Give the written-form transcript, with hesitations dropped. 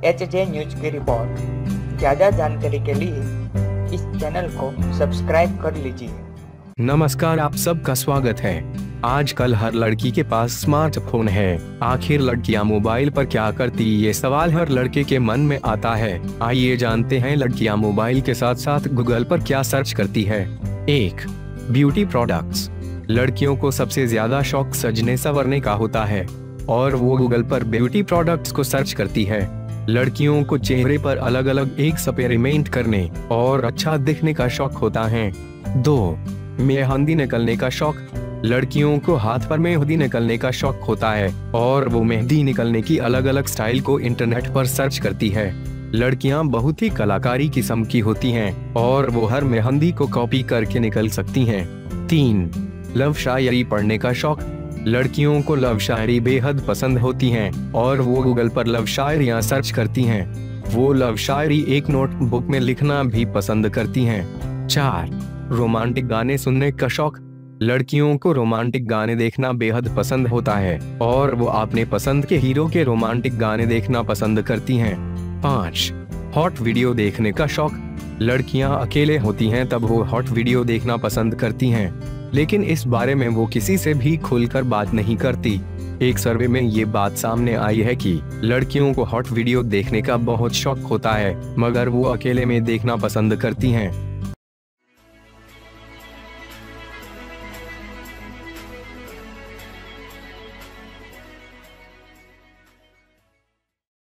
HJ news की report. ज़्यादा जानकारी के लिए इस चैनल को सब्सक्राइब कर लीजिए। नमस्कार, आप सबका स्वागत है। आजकल हर लड़की के पास स्मार्टफोन है। आखिर लड़कियां मोबाइल पर क्या करती, ये सवाल हर लड़के के मन में आता है। आइए जानते हैं लड़कियां मोबाइल के साथ साथ गूगल पर क्या सर्च करती है। 1. Beauty products. लड़कियों को सबसे ज्यादा शौक सजने संवरने का होता है और वो गूगल पर ब्यूटी प्रोडक्ट्स को सर्च करती है। लड़कियों को चेहरे पर अलग अलग एक्सपेरिमेंट करने और अच्छा दिखने का शौक होता है। 2. मेहंदी निकलने का शौक। लड़कियों को हाथ पर मेहंदी निकलने का शौक होता है और वो मेहंदी निकलने की अलग अलग स्टाइल को इंटरनेट पर सर्च करती है। लड़कियां बहुत ही कलाकारी किस्म की होती हैं और वो हर मेहंदी को कॉपी करके निकल सकती हैं। 3. लव शायरी पढ़ने का शौक। लड़कियों को लव शायरी बेहद पसंद होती हैं और वो गूगल पर लव शायरियां सर्च करती हैं। वो लव शायरी एक नोटबुक में लिखना भी पसंद करती हैं। 4. रोमांटिक गाने सुनने का शौक। लड़कियों को रोमांटिक गाने देखना बेहद पसंद होता है और वो अपने पसंद के हीरो के रोमांटिक गाने देखना पसंद करती हैं। 5. हॉट वीडियो देखने का शौक। लड़कियां अकेले होती हैं तब वो हॉट वीडियो देखना पसंद करती हैं, लेकिन इस बारे में वो किसी से भी खुलकर बात नहीं करती। एक सर्वे में ये बात सामने आई है कि लड़कियों को हॉट वीडियो देखने का बहुत शौक होता है, मगर वो अकेले में देखना पसंद करती हैं।